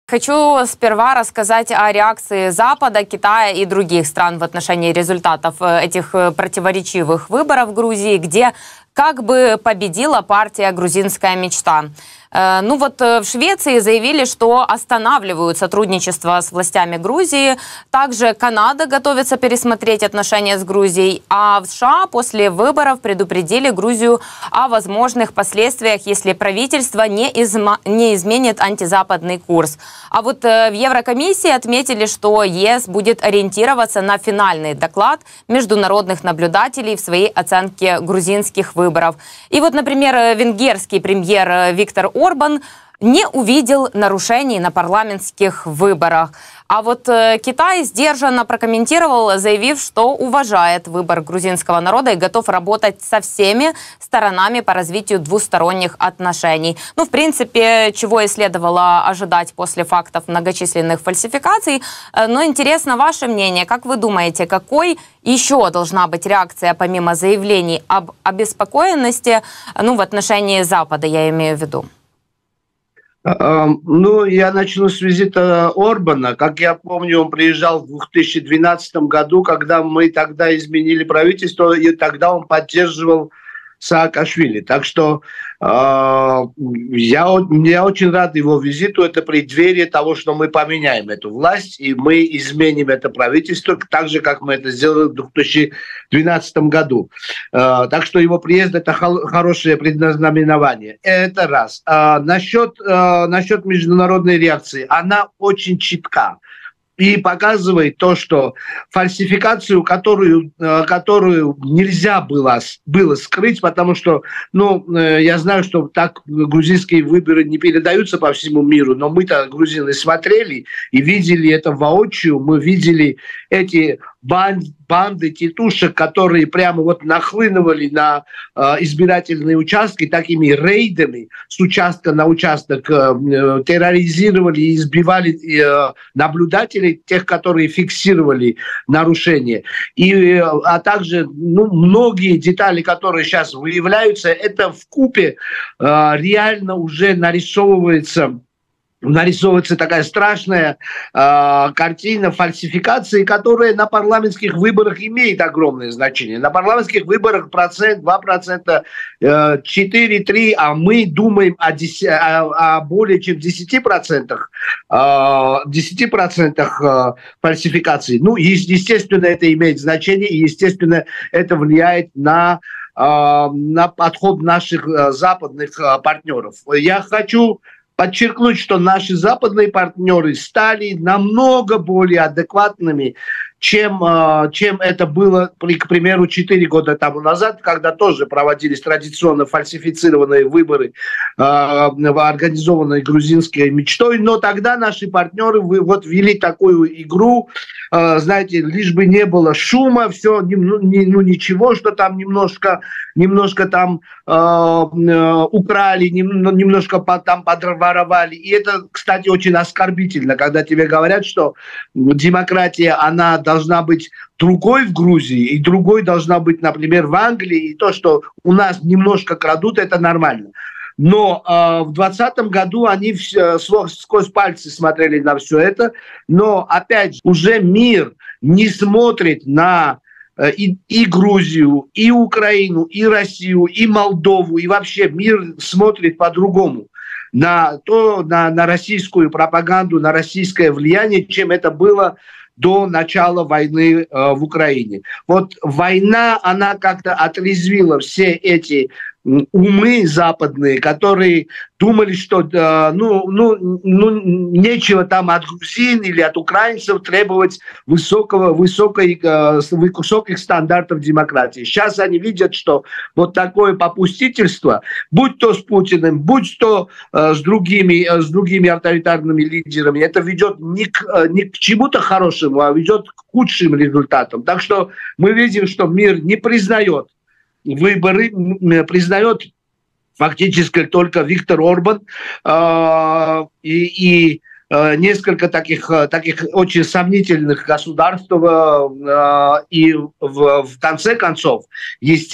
Хочу сперва рассказать о реакции Запада, Китая и других стран в отношении результатов этих противоречивых выборов в Грузии, где как бы победила партия «Грузинская мечта». В Швеции заявили, что останавливают сотрудничество с властями Грузии. Также Канада готовится пересмотреть отношения с Грузией. А в США после выборов предупредили Грузию о возможных последствиях, если правительство не изменит антизападный курс. А вот в Еврокомиссии отметили, что ЕС будет ориентироваться на финальный доклад международных наблюдателей в своей оценке грузинских выборов. И вот, например, венгерский премьер Виктор Орбан не увидел нарушений на парламентских выборах. А вот Китай сдержанно прокомментировал, заявив, что уважает выбор грузинского народа и готов работать со всеми сторонами по развитию двусторонних отношений. В принципе, чего и следовало ожидать после фактов многочисленных фальсификаций. Но интересно ваше мнение. Как вы думаете, какой еще должна быть реакция, помимо заявлений об обеспокоенности, в отношении Запада, я имею в виду? Я начну с визита Орбана. Как я помню, он приезжал в 2012 году, когда мы тогда изменили правительство, и тогда он поддерживал Саакашвили. Так что я очень рад его визиту. Это преддверие того, что мы поменяем эту власть, и мы изменим это правительство, так же, как мы это сделали в 2012 году. Так что его приезд – это хорошее предзнаменование. Это раз. Насчет международной реакции. Она очень читка. И показывает то, что фальсификацию, которую нельзя было скрыть, потому что, я знаю, что так грузинские выборы не передаются по всему миру, но мы-то, грузины, смотрели и видели это воочию, мы видели эти банды тетушек, которые прямо нахлынывали на избирательные участки такими рейдами с участка на участок, терроризировали и избивали наблюдателей, тех, которые фиксировали нарушения. А также многие детали, которые сейчас выявляются, это вкупе реально уже нарисовывается такая страшная картина фальсификации, которая на парламентских выборах имеет огромное значение. На парламентских выборах 1%, 2%, 4-3%, а мы думаем о более чем 10%, 10% фальсификации. Естественно, это имеет значение, и, естественно, это влияет на подход наших западных партнеров. Я хочу подчеркнуть, что наши западные партнеры стали намного более адекватными, чем это было, к примеру, 4 года тому назад, когда тоже проводились традиционно фальсифицированные выборы, организованные грузинской мечтой. Но тогда наши партнеры вели такую игру, знаете, лишь бы не было шума, все, ничего, что там немножко там украли, немножко там подворовали. И это, кстати, очень оскорбительно, когда тебе говорят, что демократия, она должна быть другой в Грузии, и другой должна быть, например, в Англии, и то, что у нас немножко крадут, это нормально. Но в 2020 году они сквозь пальцы смотрели на все это, но, опять же, уже мир не смотрит на и Грузию, и Украину, и Россию, и Молдову, и вообще мир смотрит по-другому на российскую пропаганду, на российское влияние, чем это было до начала войны в Украине. Война, она как-то отрезвила все эти умы западные, которые думали, что нечего там от грузин или от украинцев требовать высоких стандартов демократии. Сейчас они видят, что такое попустительство, будь то с Путиным, будь то с другими авторитарными лидерами, это ведет не к чему-то хорошему, а ведет к худшим результатам. Так что мы видим, что мир не признает выборы, признает фактически только Виктор Орбан и несколько таких очень сомнительных государств. И в конце концов,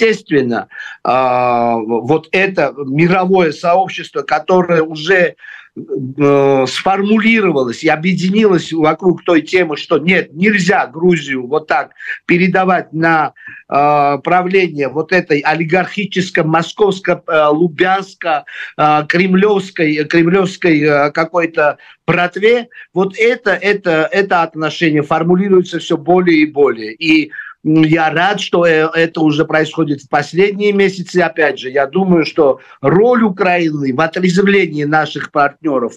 естественно, это мировое сообщество, которое уже сформулировалась и объединилась вокруг той темы, что нет, нельзя Грузию вот так передавать на правление вот этой олигархической, московско-лубянско-кремлевской какой-то братве, вот это отношение формулируется все более и более. И я рад, что это уже происходит в последние месяцы. Опять же, я думаю, что роль Украины в отрезвлении наших партнеров,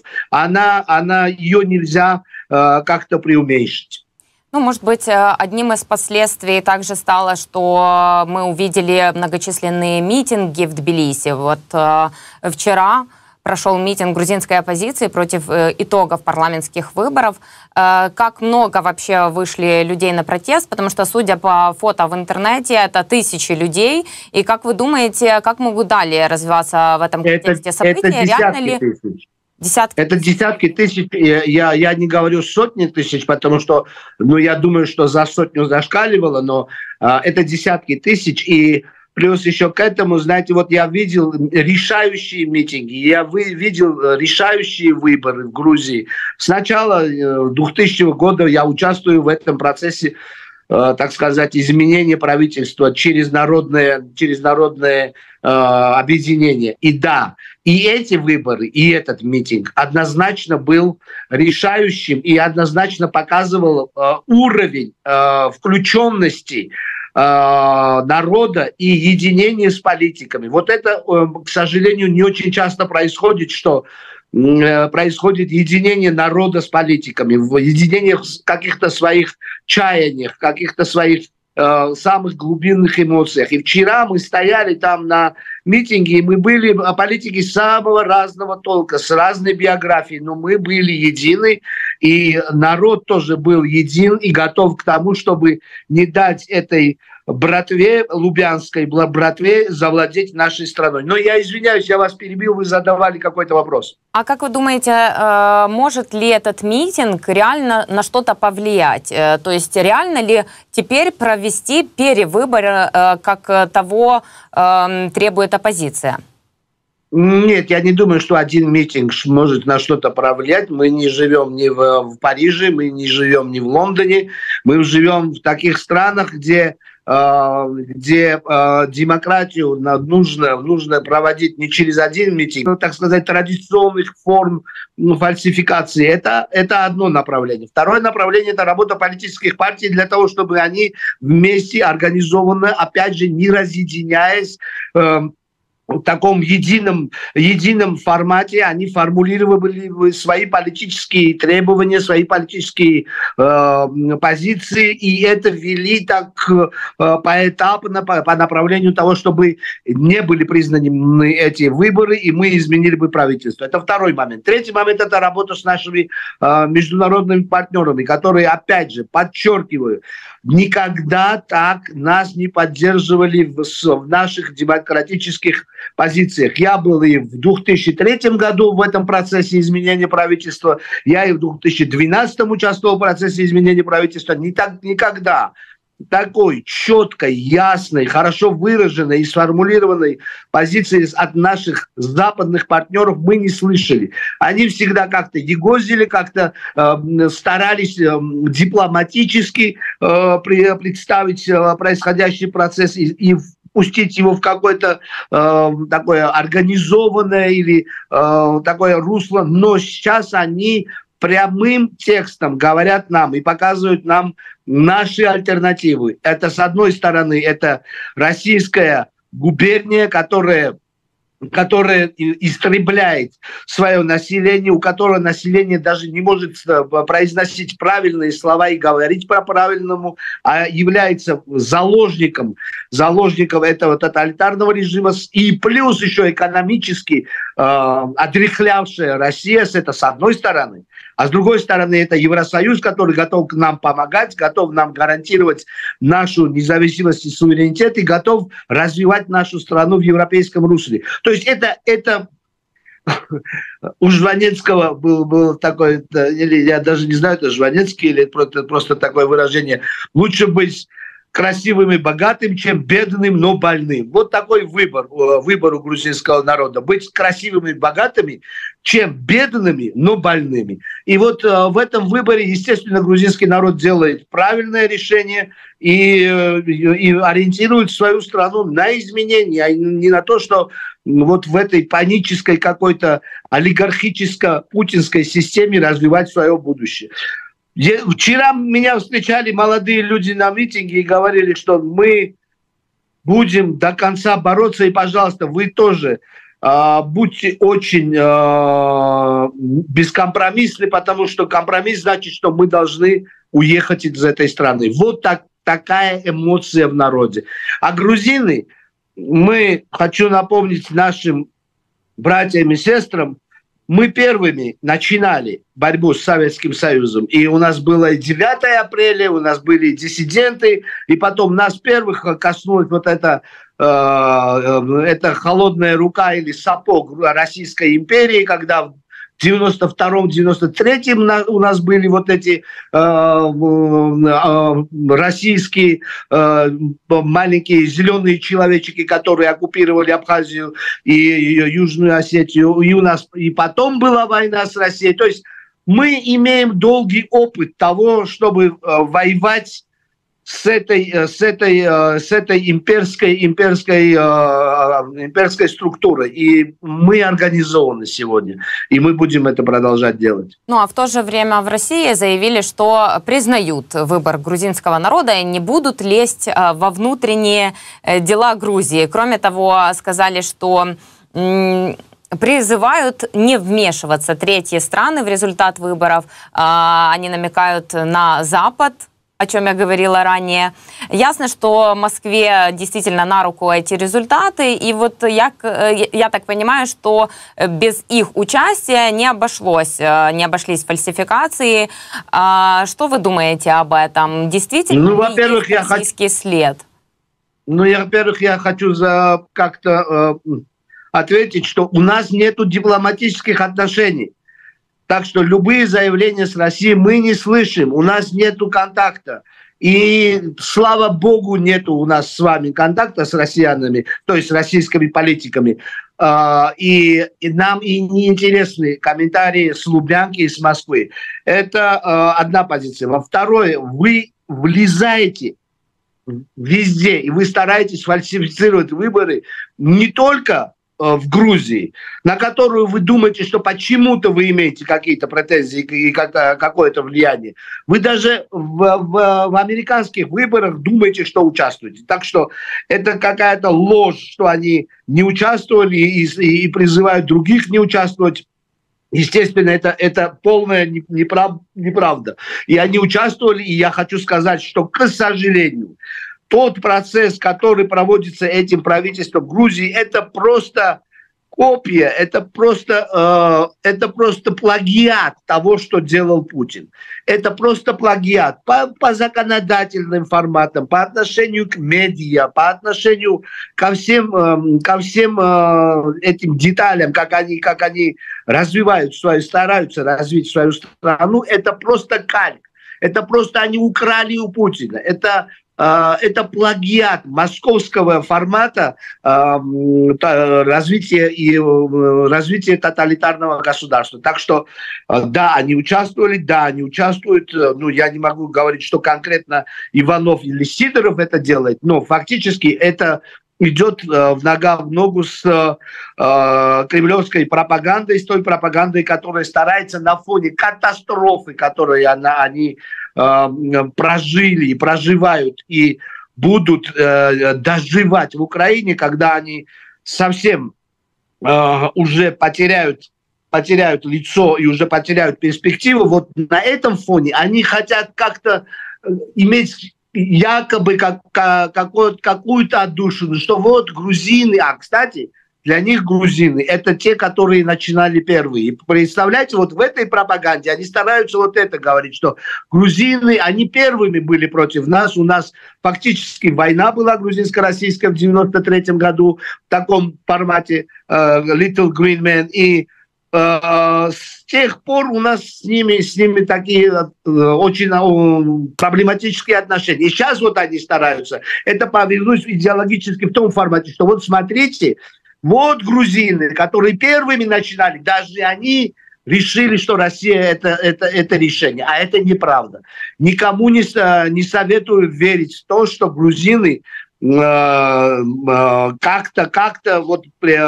ее нельзя как-то преуменьшить. Ну, может быть, одним из последствий также стало, что мы увидели многочисленные митинги в Тбилиси. Вот вчера прошел митинг грузинской оппозиции против итогов парламентских выборов. Как много вообще вышли людей на протест? Потому что, судя по фото в интернете, это тысячи людей. И как вы думаете, как могут далее развиваться в этом контексте события? Это десятки тысяч. Это десятки тысяч, я не говорю сотни тысяч, потому что, я думаю, что за сотню зашкаливало, но это десятки тысяч. И плюс еще к этому, знаете, вот я видел решающие митинги, я видел решающие выборы в Грузии. С начала 2000 года я участвую в этом процессе, так сказать, изменения правительства через народное объединение. И да, и эти выборы, и этот митинг однозначно был решающим и однозначно показывал уровень включенности народа и единения с политиками. Вот это, к сожалению, не очень часто происходит, что происходит единение народа с политиками, единение в каких-то своих чаяниях, каких-то своих самых глубинных эмоциях. И вчера мы стояли там на митинге, и мы были политики самого разного толка, с разной биографией, но мы были едины, и народ тоже был един и готов к тому, чтобы не дать этой братве, лубянской братве, завладеть нашей страной. Но я извиняюсь, я вас перебил, вы задавали какой-то вопрос. А как вы думаете, может ли этот митинг реально на что-то повлиять? То есть реально ли теперь провести перевыборы, как того требует оппозиция? Нет, я не думаю, что один митинг может на что-то повлиять. Мы не живем ни в Париже, мы не живем ни в Лондоне. Мы живем в таких странах, где демократию нужно проводить не через один митинг, так сказать, традиционных форм фальсификации. Это одно направление. Второе направление – это работа политических партий для того, чтобы они вместе организованно, опять же, не разъединяясь, в таком едином формате они формулировали свои политические требования, свои политические позиции, и это вели так поэтапно по направлению того, чтобы не были признаны эти выборы, и мы изменили бы правительство. Это второй момент. Третий момент – это работа с нашими международными партнерами, которые, опять же, подчеркиваю, никогда так нас не поддерживали в наших демократических позициях. Я был и в 2003 году в этом процессе изменения правительства, я и в 2012 участвовал в процессе изменения правительства. Никогда такой четкой, ясной, хорошо выраженной и сформулированной позиции от наших западных партнеров мы не слышали. Они всегда как-то егозили, как-то старались дипломатически представить происходящий процесс и пустить его в какое-то такое организованное или такое русло. Но сейчас они прямым текстом говорят нам и показывают нам наши альтернативы. Это, с одной стороны, это российская губерния, которая истребляет свое население, у которого население даже не может произносить правильные слова и говорить по-правильному, а является заложником этого тоталитарного режима, и плюс еще экономически отрехлявшая Россия, это с одной стороны. А с другой стороны, это Евросоюз, который готов нам помогать, готов нам гарантировать нашу независимость и суверенитет и готов развивать нашу страну в европейском русле. То есть это у Жванецкого был такой, или я даже не знаю, это Жванецкий или просто такое выражение, лучше быть красивым и богатым, чем бедным, но больным. Вот такой выбор у грузинского народа. Быть красивыми и богатыми, чем бедными, но больными. И вот в этом выборе, естественно, грузинский народ делает правильное решение и ориентирует свою страну на изменения, а не на то, что вот в этой панической какой-то олигархическо-путинской системе развивать свое будущее. Вчера меня встречали молодые люди на митинге и говорили, что мы будем до конца бороться, и, пожалуйста, вы тоже будьте очень бескомпромиссны, потому что компромисс значит, что мы должны уехать из этой страны. Вот такая эмоция в народе. А грузины, хочу напомнить нашим братьям и сестрам, мы первыми начинали борьбу с Советским Союзом. И у нас было и 9 апреля, у нас были и диссиденты, и потом нас первых коснулась вот эта холодная рука или сапог Российской империи, когда в 92-93 у нас были вот эти российские маленькие зеленые человечки, которые оккупировали Абхазию и Южную Осетию. И потом была война с Россией. То есть мы имеем долгий опыт того, чтобы воевать с этой имперской структурой. И мы организованы сегодня. И мы будем это продолжать делать. Ну а в то же время в России заявили, что признают выбор грузинского народа и не будут лезть во внутренние дела Грузии. Кроме того, сказали, что призывают не вмешиваться третьи страны в результат выборов. Они намекают на Запад, о чем я говорила ранее. Ясно, что Москве действительно на руку эти результаты. И вот я так понимаю, что без их участия не обошлись фальсификации. Что вы думаете об этом? Действительно, во-первых, российский след? Во-первых, я хочу как-то ответить, что у нас нету дипломатических отношений. Так что любые заявления с Россией мы не слышим, у нас нету контакта. И, слава богу, нету у нас с вами контакта с россиянами, то есть с российскими политиками. И нам и не интересны комментарии с Лубянки и с Москвы. Это одна позиция. Во-вторых, вы влезаете везде, и вы стараетесь фальсифицировать выборы не только в Грузии, на которую вы думаете, что почему-то вы имеете какие-то претензии и какое-то влияние. Вы даже в американских выборах думаете, что участвуете. Так что это какая-то ложь, что они не участвовали и призывают других не участвовать. Естественно, это полная неправда. И они участвовали, и я хочу сказать, что, к сожалению, тот процесс, который проводится этим правительством Грузии, это просто копия, это просто плагиат того, что делал Путин. Это просто плагиат по законодательным форматам, по отношению к медиа, по отношению ко всем этим деталям, как они стараются развить свою страну. Это просто кальк. Это просто они украли у Путина. Это плагиат московского формата развития тоталитарного государства. Так что, да, они участвовали, да, они участвуют. Я не могу говорить, что конкретно Иванов или Сидоров это делает, но фактически это идет в ногу с кремлевской пропагандой, с той пропагандой, которая старается на фоне катастрофы, которую они прожили и проживают и будут доживать в Украине, когда они совсем уже потеряют лицо и уже потеряют перспективу. Вот на этом фоне они хотят как-то иметь якобы какую-то отдушину, что вот грузины, кстати, для них грузины – это те, которые начинали первые. И представляете, вот в этой пропаганде они стараются вот это говорить, что грузины, они первыми были против нас. У нас фактически война была грузинско-российская в 93 году в таком формате Little Green Man. И с тех пор у нас с ними такие очень проблематические отношения. И сейчас вот они стараются это повернуть идеологически в том формате, что вот смотрите, вот грузины, которые первыми начинали, даже они решили, что Россия это решение. А это неправда. Никому не советую верить в то, что грузины как-то вот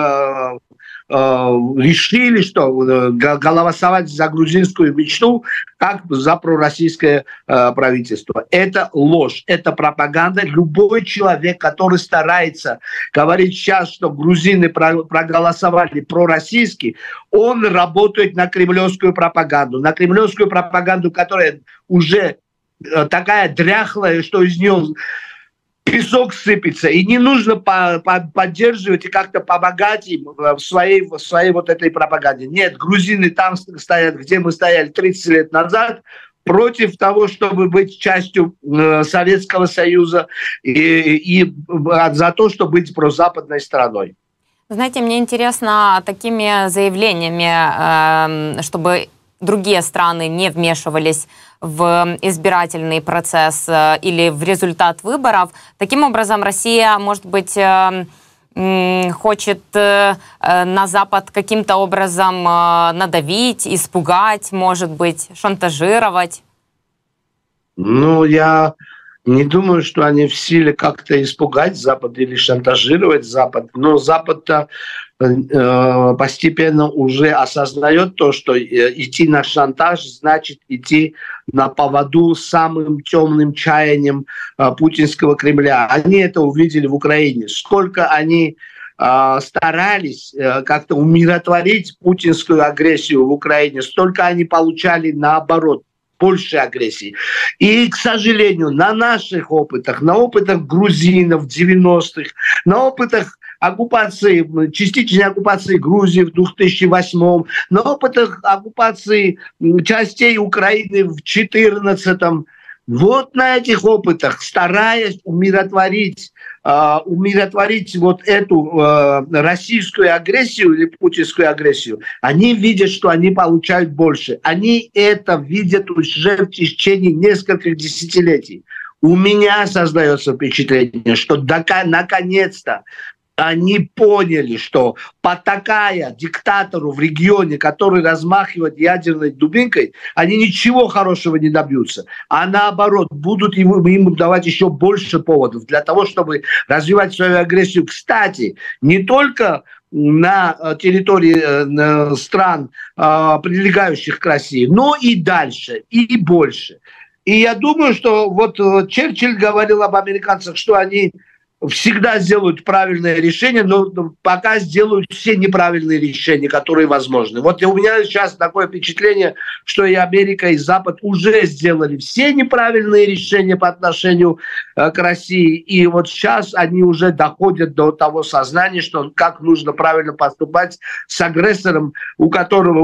решили, что голосовать за грузинскую мечту, как за пророссийское правительство. Это ложь, это пропаганда. Любой человек, который старается говорить сейчас, что грузины проголосовали пророссийски, он работает на кремлевскую пропаганду. На кремлевскую пропаганду, которая уже такая дряхлая, что из нее песок сыпется, и не нужно поддерживать и как-то помогать им в своей вот этой пропаганде. Нет, грузины там стоят, где мы стояли 30 лет назад, против того, чтобы быть частью Советского Союза и за то, чтобы быть прозападной страной. Знаете, мне интересно такими заявлениями, чтобы другие страны не вмешивались в избирательный процесс или в результат выборов. Таким образом, Россия, может быть, хочет на Запад каким-то образом надавить, испугать, может быть, шантажировать? Ну, я не думаю, что они в силе как-то испугать Запад или шантажировать Запад. Но Запад-то постепенно уже осознает то, что идти на шантаж значит идти на поводу с самым темным чаянием путинского Кремля. Они это увидели в Украине. Сколько они старались как-то умиротворить путинскую агрессию в Украине, столько они получали наоборот больше агрессии. И, к сожалению, на наших опытах, на опытах грузинов в 90-х, на опытах оккупации, частичной оккупации Грузии в 2008-м, на опытах оккупации частей Украины в 2014-м. Вот на этих опытах, стараясь умиротворить вот эту российскую агрессию или путинскую агрессию, они видят, что они получают больше. Они это видят уже в течение нескольких десятилетий. У меня создается впечатление, что наконец-то они поняли, что потакая диктатору в регионе, который размахивает ядерной дубинкой, они ничего хорошего не добьются. А наоборот, будут им давать еще больше поводов для того, чтобы развивать свою агрессию. Кстати, не только на территории стран, прилегающих к России, но и дальше, и больше. И я думаю, что вот Черчилль говорил об американцах, что они всегда сделают правильное решение, но пока сделают все неправильные решения, которые возможны. Вот у меня сейчас такое впечатление, что и Америка, и Запад уже сделали все неправильные решения по отношению к России. И вот сейчас они уже доходят до того сознания, что как нужно правильно поступать с агрессором, у которого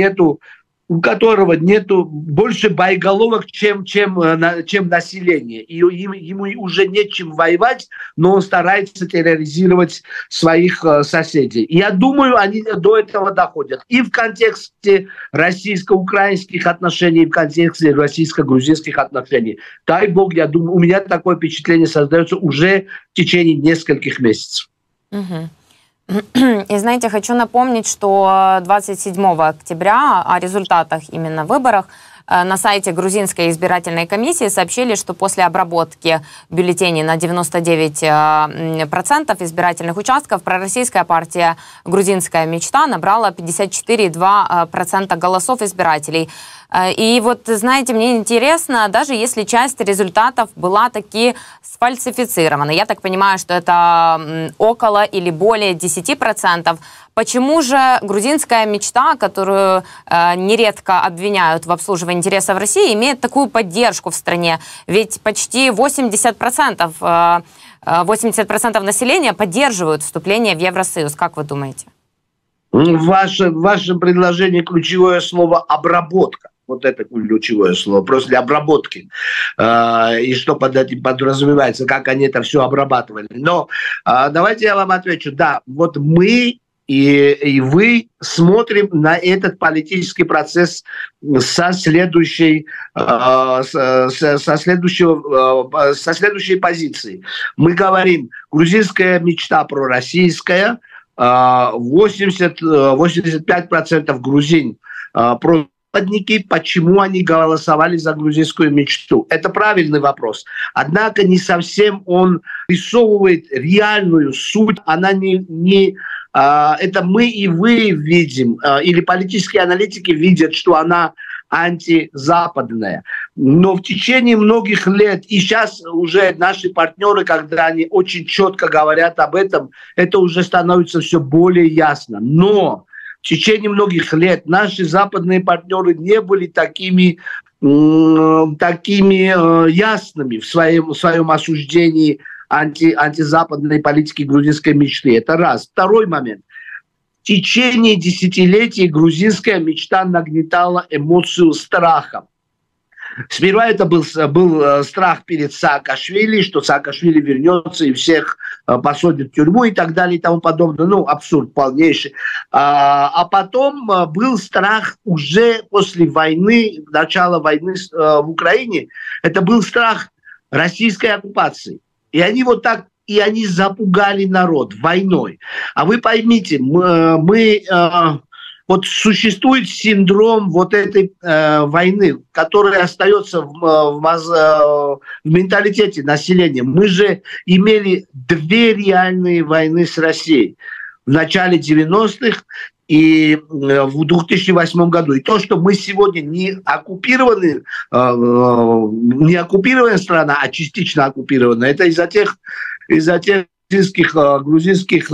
нету больше боеголовок, чем население. И ему уже нечем воевать, но он старается терроризировать своих соседей. И я думаю, они до этого доходят. И в контексте российско-украинских отношений, и в контексте российско-грузинских отношений. Дай бог, я думаю, у меня такое впечатление создается уже в течение нескольких месяцев. Угу. И знаете, хочу напомнить, что 27 октября о результатах именно выборов на сайте грузинской избирательной комиссии сообщили, что после обработки бюллетеней на 99% избирательных участков пророссийская партия «Грузинская мечта» набрала 54,2% голосов избирателей. И вот, знаете, мне интересно, даже если часть результатов была таки сфальсифицирована, я так понимаю, что это около или более 10%, почему же грузинская мечта, которую нередко обвиняют в обслуживании интересов России, имеет такую поддержку в стране? Ведь почти 80% населения поддерживают вступление в Евросоюз. Как вы думаете? В вашем предложении ключевое слово «обработка». Вот это ключевое слово, просто для обработки. И что под этим подразумевается, как они это все обрабатывали. Но давайте я вам отвечу. Да, вот мы И вы смотрим на этот политический процесс со следующей позиции. Мы говорим, грузинская мечта пророссийская, 85% грузин западники, почему они голосовали за грузинскую мечту. Это правильный вопрос. Однако не совсем он рисовывает реальную суть. Она это мы и вы видим, или политические аналитики видят, что она антизападная. Но в течение многих лет, и сейчас уже наши партнеры, когда они очень четко говорят об этом, это уже становится все более ясно. Но в течение многих лет наши западные партнеры не были такими ясными в своем осуждении антизападной политики грузинской мечты. Это раз. Второй момент. В течение десятилетий грузинская мечта нагнетала эмоцию страха. Сперва это был страх перед Саакашвили, что Саакашвили вернется и всех посадят в тюрьму и так далее и тому подобное. Ну, абсурд полнейший. А потом был страх уже после войны, начала войны в Украине. Это был страх российской оккупации. И они вот так, и они запугали народ войной. А вы поймите, вот существует синдром вот этой войны, который остается в менталитете населения. Мы же имели две реальные войны с Россией в начале 90-х и в 2008 году. И то, что мы сегодня не оккупированная страна, а частично оккупированная, это из-за тех грузинских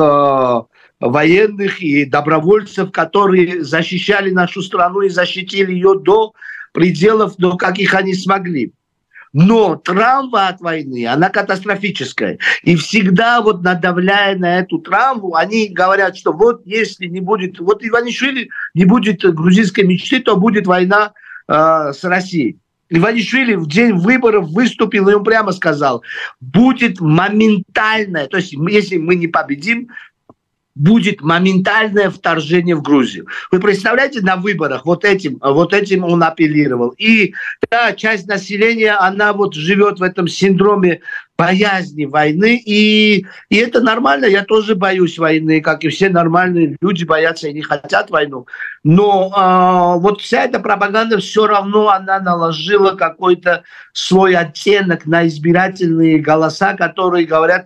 военных и добровольцев, которые защищали нашу страну и защитили ее до пределов, до каких они смогли. Но травма от войны, она катастрофическая. И всегда вот надавляя на эту травму, они говорят, что вот если не будет, вот Иванишвили не будет грузинской мечты, то будет война с Россией. Иванишвили в день выборов выступил и он прямо сказал, будет моментальное, то есть если мы не победим, будет моментальное вторжение в Грузию. Вы представляете, на выборах вот этим он апеллировал. И да, часть населения, она вот живет в этом синдроме боязни войны, и это нормально, я тоже боюсь войны, как и все нормальные люди боятся и не хотят войну. Но вот вся эта пропаганда все равно, она наложила какой-то свой оттенок на избирательные голоса, которые говорят,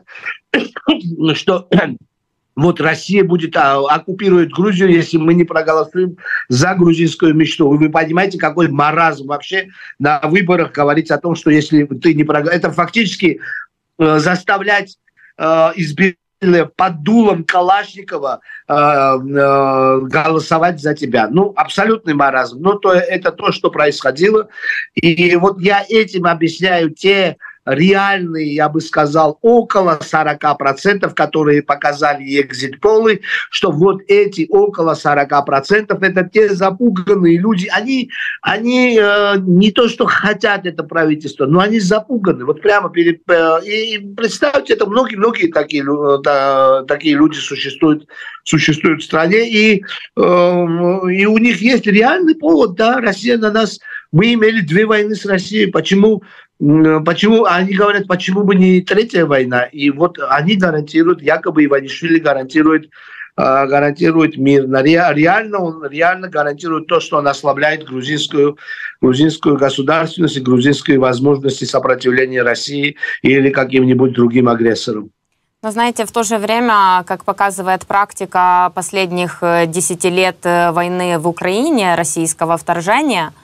что вот Россия оккупирует Грузию, если мы не проголосуем за грузинскую мечту. Вы понимаете, какой маразм вообще на выборах говорить о том, что если ты не проголосуешь... Это фактически заставлять избирателя под дулом Калашникова голосовать за тебя. Ну, абсолютный маразм. Но это то, что происходило. И вот я этим объясняю те реальные, я бы сказал, около 40%, которые показали экзит-полы, что вот эти около 40% это те запуганные люди, они не то, что хотят это правительство, но они запуганы. Вот прямо и представьте, это многие такие люди существуют в стране, и у них есть реальный повод, да, Россия на нас, мы имели 2 войны с Россией, почему они говорят, почему бы не 3-я война? И вот они гарантируют, якобы Иванишвили гарантирует мир. Он реально гарантирует то, что он ослабляет грузинскую государственность и грузинские возможности сопротивления России или каким-нибудь другим агрессорам. Но знаете, в то же время, как показывает практика последних 10 лет войны в Украине, российского вторжения,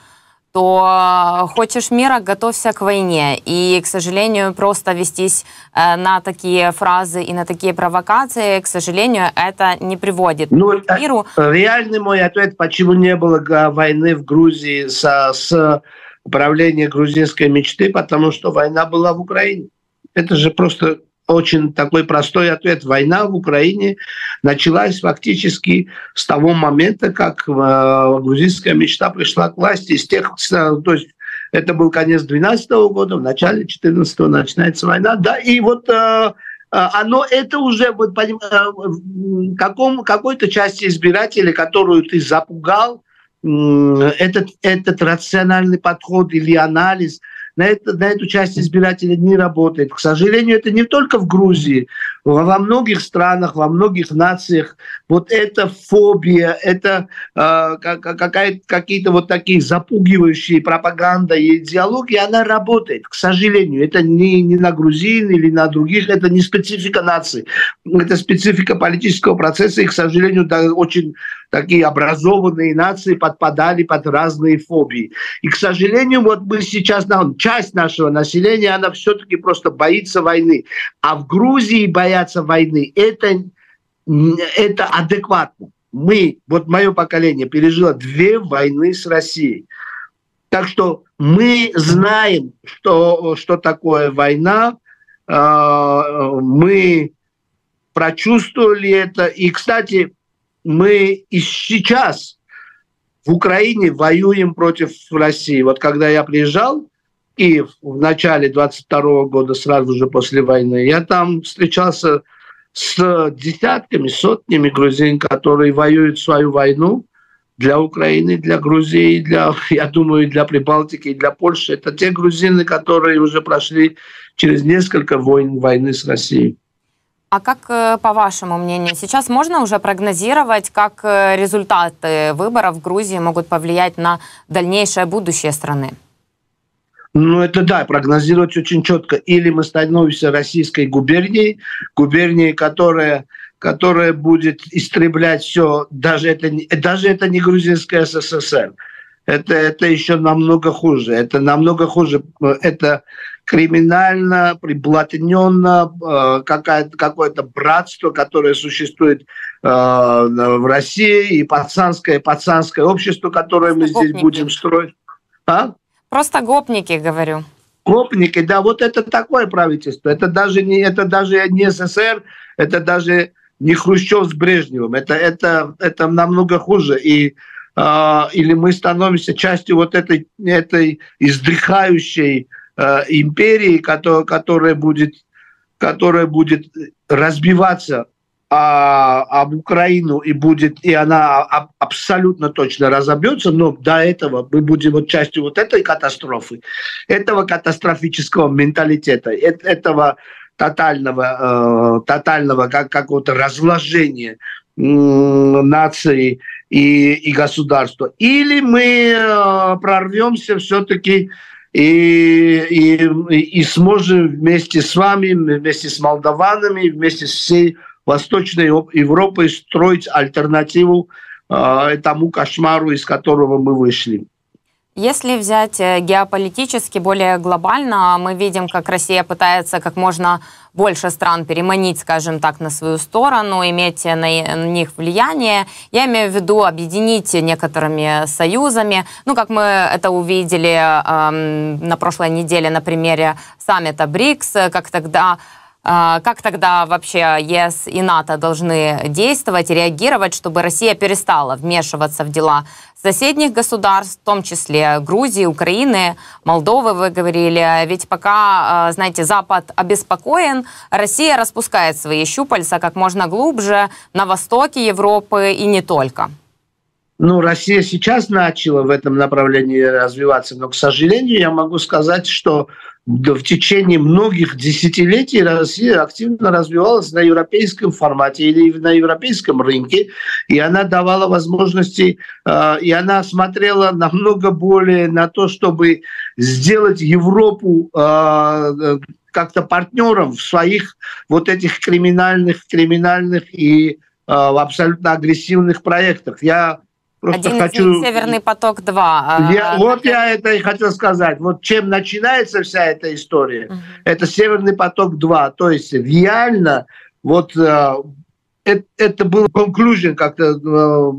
то хочешь мира, готовься к войне. И, к сожалению, просто вестись на такие фразы и на такие провокации, к сожалению, это не приводит к миру. Реальный мой ответ, почему не было войны в Грузии с управлением грузинской мечты, потому что война была в Украине. Это же просто очень такой простой ответ. Война в Украине началась фактически с того момента, как грузинская мечта пришла к власти. То есть это был конец 2012 года, в начале 2014 начинается война. Да, и вот оно это уже вот, какой-то части избирателей, которую ты запугал, этот рациональный подход или анализ на эту часть избирателей не работает. К сожалению, это не только в Грузии, во многих странах, во многих нациях. Вот эта фобия, это какие-то вот такие запугивающие пропаганда и идеология, она работает. К сожалению, это не на грузин или на других, это не специфика нации. Это специфика политического процесса, и, к сожалению, очень такие образованные нации подпадали под разные фобии. И, к сожалению, вот мы сейчас, часть нашего населения, она все-таки просто боится войны. А в Грузии бояться войны, это адекватно. Вот мое поколение пережило 2 войны с Россией. Так что мы знаем, что такое война, мы прочувствовали это. И, кстати, мы и сейчас в Украине воюем против России. Вот когда я приезжал в Киев в начале 22 года, сразу же после войны, я там встречался с десятками, сотнями грузин, которые воюют свою войну для Украины, для Грузии, я думаю, для Прибалтики и для Польши. Это те грузины, которые уже прошли через несколько войны с Россией. А как, по вашему мнению, сейчас можно уже прогнозировать, как результаты выборов в Грузии могут повлиять на дальнейшее будущее страны? Ну, это да, прогнозировать очень четко. Или мы становимся российской губернией, которая будет истреблять все, даже это не грузинская СССР. Это еще намного хуже. Это намного хуже. Это криминально, приблотненно, какое-то братство, которое существует в России, и пацанское общество, которое мы здесь будем строить. Просто гопники, говорю. Гопники, да, вот это такое правительство. Это даже не СССР, это даже не Хрущев с Брежневым. Это намного хуже. Или мы становимся частью вот этой издыхающей империи, которая будет разбиваться об Украину, и она абсолютно точно разобьется, но до этого мы будем вот частью вот этой катастрофы, этого катастрофического менталитета, этого тотального какого-то разложения нации и государства. Или мы прорвемся все-таки и сможем вместе с вами, вместе с молдаванами, вместе с всей Восточной Европой строить альтернативу тому кошмару, из которого мы вышли. Если взять геополитически более глобально, мы видим, как Россия пытается как можно больше стран переманить, скажем так, на свою сторону, иметь на них влияние. Я имею в виду объединить некоторыми союзами. Ну, как мы это увидели на прошлой неделе на примере саммита БРИКС, как тогда вообще ЕС и НАТО должны действовать и реагировать, чтобы Россия перестала вмешиваться в дела соседних государств, в том числе Грузии, Украины, Молдовы, вы говорили. Ведь пока, знаете, Запад обеспокоен, Россия распускает свои щупальца как можно глубже на востоке Европы и не только. Ну, Россия сейчас начала в этом направлении развиваться, но, к сожалению, я могу сказать, что в течение многих десятилетий Россия активно развивалась на европейском формате или на европейском рынке, и она давала возможности, и она смотрела намного более на то, чтобы сделать Европу как-то партнером в своих вот этих криминальных и абсолютно агрессивных проектах. Один из них «Северный поток-2». Вот я это и хотел сказать. Вот чем начинается вся эта история, это «Северный поток-2». То есть реально вот это был conclusion как-то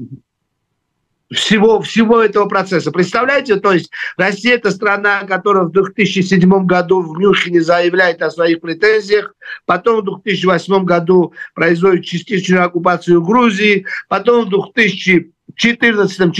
всего этого процесса. Представляете, то есть Россия – это страна, которая в 2007 году в Мюнхене заявляет о своих претензиях, потом в 2008 году производит частичную оккупацию Грузии, потом в 2014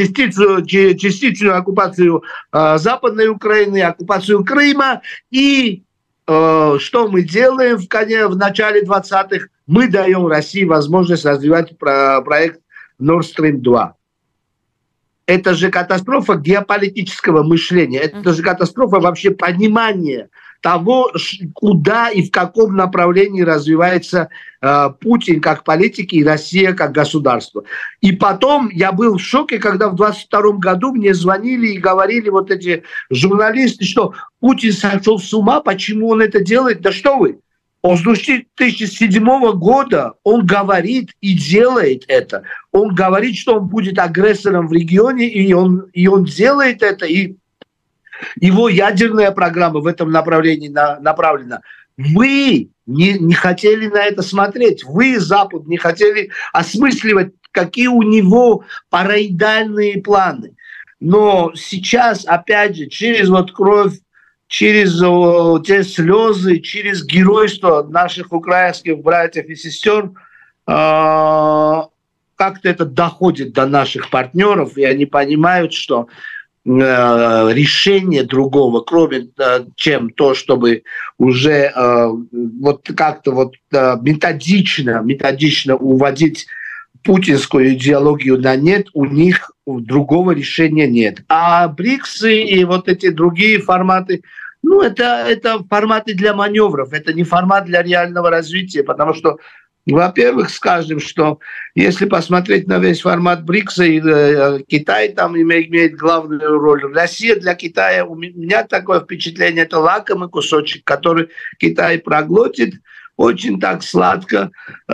частичную оккупацию Западной Украины, оккупацию Крыма, и что мы делаем в начале 20-х? Мы даем России возможность развивать проект Nord Stream 2. Это же катастрофа геополитического мышления. Это же катастрофа вообще понимания того, куда и в каком направлении развивается Путин как политик и Россия как государство. И потом я был в шоке, когда в 22 году мне звонили и говорили вот эти журналисты, что Путин сошел с ума, почему он это делает. Да что вы! Он с 2007 года он говорит и делает это. Он говорит, что он будет агрессором в регионе, и он делает это, и его ядерная программа в этом направлении направлена. Вы не хотели на это смотреть. Вы, Запад, не хотели осмысливать, какие у него параноидальные планы. Но сейчас, опять же, через вот кровь, через те слезы, через геройство наших украинских братьев и сестер как-то это доходит до наших партнеров, и они понимают, что решение другого, кроме чем то, чтобы уже вот как-то вот методично уводить путинскую идеологию на нет, у них другого решения нет. А БРИКСы и вот эти другие форматы, ну, это форматы для маневров, это не формат для реального развития, потому что, во-первых, скажем, что если посмотреть на весь формат БРИКСа, и Китай там имеет главную роль. Россия для Китая, у меня такое впечатление, это лакомый кусочек, который Китай проглотит очень так сладко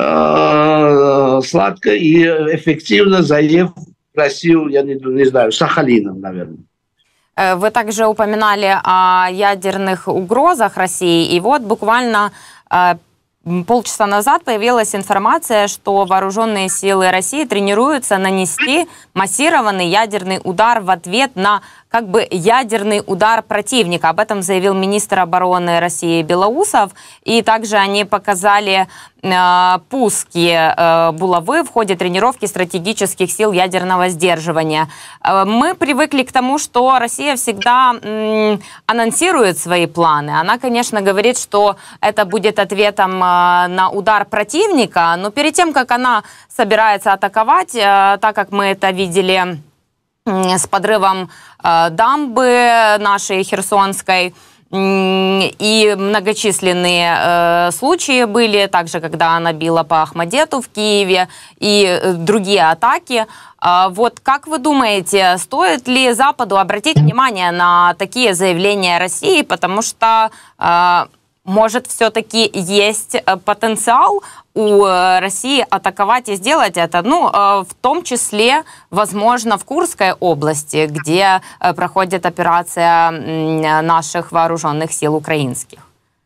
и эффективно, заев Россию, я не знаю, Сахалином, наверное. Вы также упоминали о ядерных угрозах России, и вот буквально полчаса назад появилась информация, что вооруженные силы России тренируются нанести массированный ядерный удар в ответ на как бы ядерный удар противника. Об этом заявил министр обороны России Белоусов. И также они показали пуски булавы в ходе тренировки стратегических сил ядерного сдерживания. Мы привыкли к тому, что Россия всегда анонсирует свои планы. Она, конечно, говорит, что это будет ответом на удар противника, но перед тем, как она собирается атаковать, так как мы это видели с подрывом дамбы нашей Херсонской, и многочисленные случаи были, также когда она била по Ахмадету в Киеве и другие атаки. Вот как вы думаете, стоит ли Западу обратить внимание на такие заявления России, потому что может все-таки есть потенциал у России атаковать и сделать это, ну, в том числе, возможно, в Курской области, где проходит операция наших вооруженных сил украинских?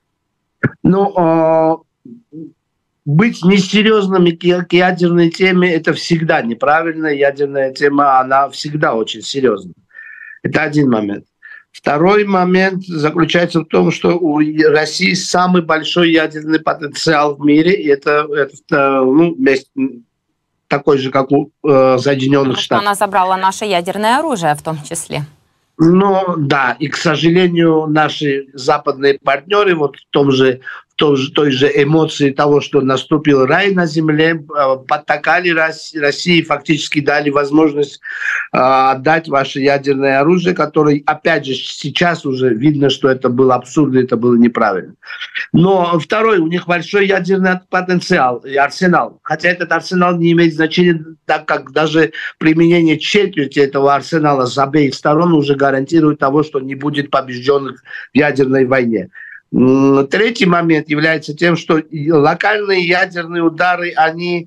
Ну, быть несерьезными к ядерной теме – это всегда неправильно. Ядерная тема, она всегда очень серьезна. Это один момент. Второй момент заключается в том, что у России самый большой ядерный потенциал в мире, и это такой же, как у Соединенных Штатов. Она забрала наше ядерное оружие в том числе. Ну да, и, к сожалению, наши западные партнеры вот той же эмоции того, что наступил рай на земле, подтакали России, фактически дали возможность отдать ваше ядерное оружие, которое, опять же, сейчас уже видно, что это было абсурдно, это было неправильно. Но второй, у них большой ядерный потенциал и арсенал. Хотя этот арсенал не имеет значения, так как даже применение четверти этого арсенала с обеих сторон уже гарантирует того, что не будет побежденных в ядерной войне. Третий момент является тем, что локальные ядерные удары, они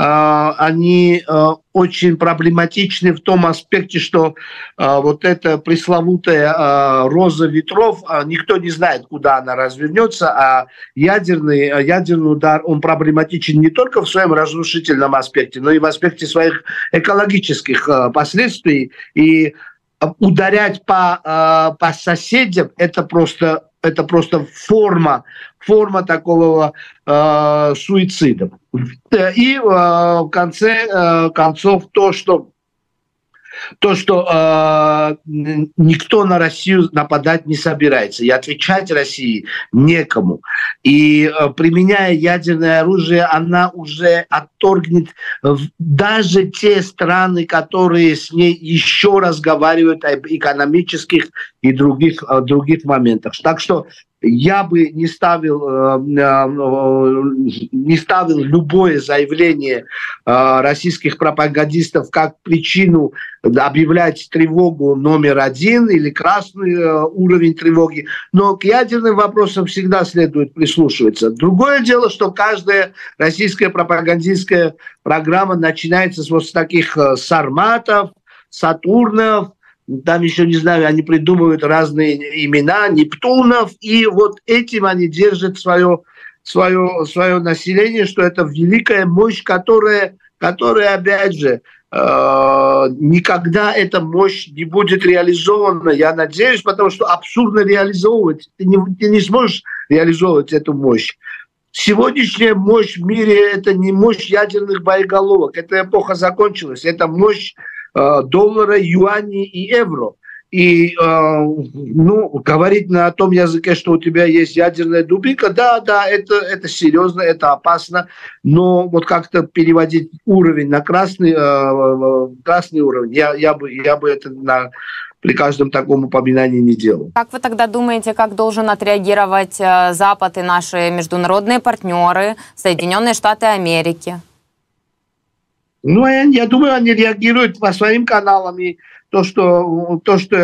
очень проблематичны в том аспекте, что вот эта пресловутая роза ветров, никто не знает, куда она развернется, а ядерный удар, он проблематичен не только в своем разрушительном аспекте, но и в аспекте своих экологических последствий. И ударять по соседям – это просто форма такого суицида. И в конце концов то, что То, что никто на Россию нападать не собирается, и отвечать России некому. И применяя ядерное оружие, она уже отторгнет даже те страны, которые с ней еще разговаривают об экономических и других моментах. Так что я бы не ставил любое заявление российских пропагандистов как причину объявлять тревогу номер 1 или красный уровень тревоги. Но к ядерным вопросам всегда следует прислушиваться. Другое дело, что каждая российская пропагандистская программа начинается с вот таких сарматов, Сатурнов, там еще, не знаю, они придумывают разные имена, Нептунов, и вот этим они держат свое население, что это великая мощь, которая опять же, никогда эта мощь не будет реализована, я надеюсь, потому что абсурдно реализовывать. Ты не сможешь реализовывать эту мощь. Сегодняшняя мощь в мире – это не мощь ядерных боеголовок. Эта эпоха закончилась. Это мощь доллара, юаней и евро. И говорить на том языке, что у тебя есть ядерная дубинка, да, это серьезно, это опасно, но вот как-то переводить уровень на красный уровень, я бы это при каждом таком упоминании не делал. Как вы тогда думаете, как должен отреагировать Запад и наши международные партнеры, Соединенные Штаты Америки? Ну, я думаю, они реагируют по своим каналам, и то, что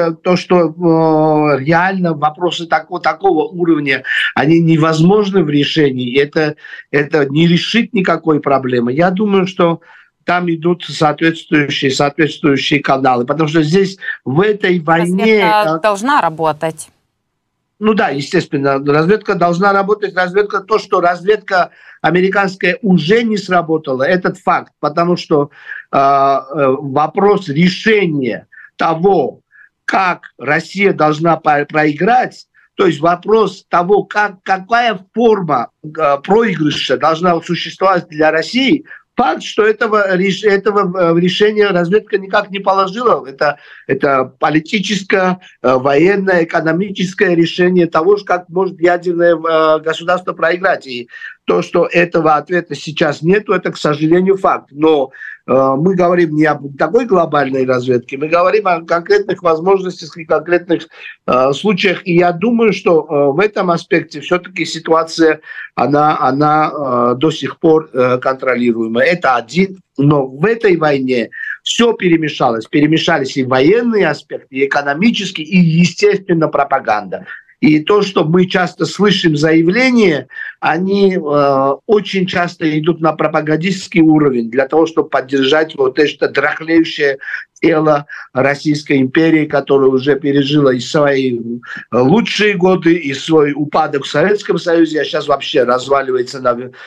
реально вопросы такого уровня, они невозможны в решении, это не решит никакой проблемы. Я думаю, что там идут соответствующие каналы, потому что здесь в этой войне... Разведка должна работать. Ну да, естественно, разведка должна работать. То, что разведка американская уже не сработала, этот факт, потому что вопрос решения того, как Россия должна проиграть, то есть вопрос того, какая форма проигрыша должна существовать для России, факт, что этого решения разведка никак не положила. Это политическое, военное, экономическое решение того, как может ядерное государство проиграть. И то, что этого ответа сейчас нету, это, к сожалению, факт. Но мы говорим не об такой глобальной разведке, мы говорим о конкретных возможностях и конкретных случаях. И я думаю, что в этом аспекте все-таки ситуация, она до сих пор контролируема. Это один. Но в этой войне все перемешалось. Перемешались и военные аспекты, и экономические, и, естественно, пропаганда. И то, что мы часто слышим заявления, они очень часто идут на пропагандистский уровень для того, чтобы поддержать вот это дряхлеющее тело Российской империи, которая уже пережила и свои лучшие годы, и свой упадок в Советском Союзе, а сейчас вообще разваливается.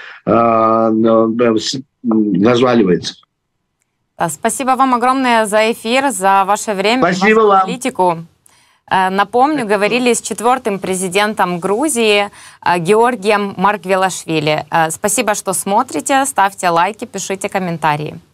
Спасибо вам огромное за эфир, за ваше время, спасибо вашу вам. аналитику. Напомню, говорили с 4-м президентом Грузии Георгием Маргвелашвили. Спасибо, что смотрите, ставьте лайки, пишите комментарии.